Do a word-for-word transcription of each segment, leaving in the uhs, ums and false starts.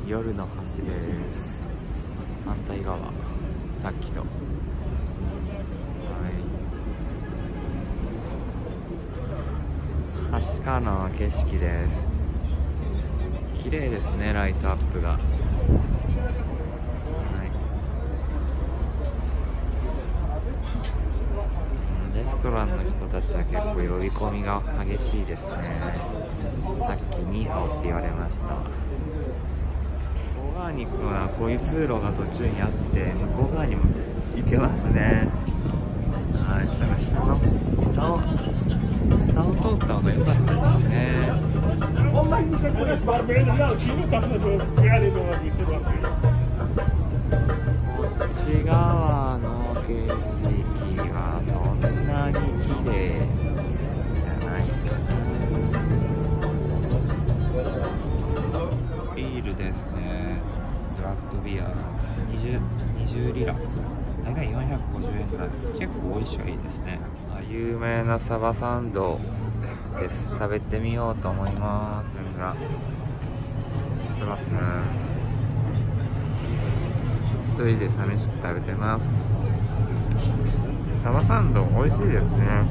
夜の橋です。反対側、さっきと。はい。橋からの景色です。綺麗ですね、ライトアップが。はい。レストランの人たちは結構呼び込みが激しいですね。さっきニーハオって言われました。向こう側に行くのはこういう通路が途中にあって向こう側にも行けますね。はい、だから下の下を下を通った方が良かったですね。こっち側の景色はそんなに綺麗じゃないかな。ビールですね。ドラフトビア 20, 20リラ、大概よんひゃくごじゅうえんくらい。結構美味しいいですね。有名なサバサンドです。食べてみようと思います。が映ってますね。一人で寂しく食べてます。サバサンド美味しいですね。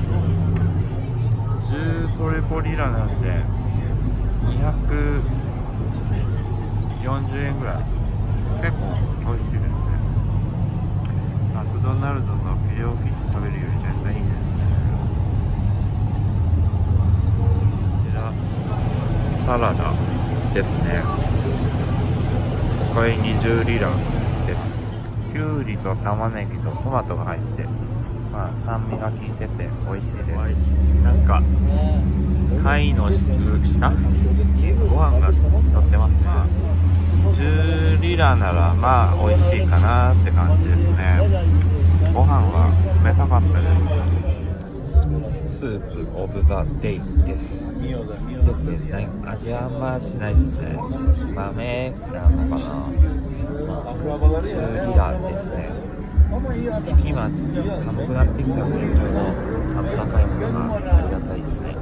じゅうトルコリラなんでにひゃくよんじゅうえんぐらい。結構美味しいですね。マクドナルドのフィレオフィッシュ食べるより全然いいですね。こちらサラダですね。これにじゅうリラです。きゅうりと玉ねぎとトマトが入って、まあ酸味が効いてて美味しいです。なんか貝の下ご飯が乗ってますね。じゅうリラならまあ美味しいかなって感じですね。ご飯は冷たかったです。スープオブザデイです。よくない味はあんましないですね。豆なのかな。じゅうリラですね。今寒くなってきたので、そのあったかいものがありがたいですね。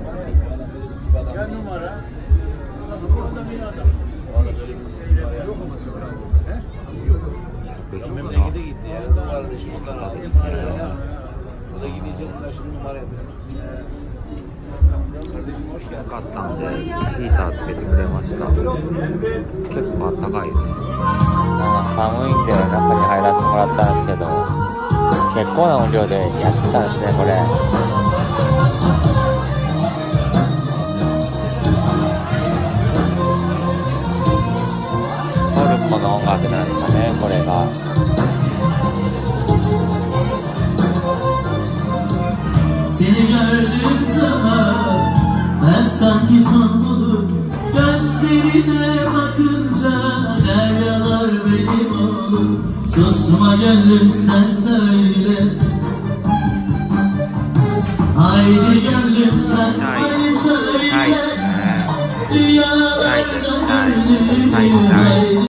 食品の方ですね。よかったんでヒーターつけてくれました。結構あったかいです。寒いんで中に入らせてもらったんですけど、結構な音量でやってたんですね。これトルコの音楽なんですかね、これが。 Seni gördüğüm zaman ben sanki son bulup gözlerine bakınca deryalar benim olur. Susma gönlüm sen söyle, haydi gönlüm sen söyle, rüyalarına gönlüm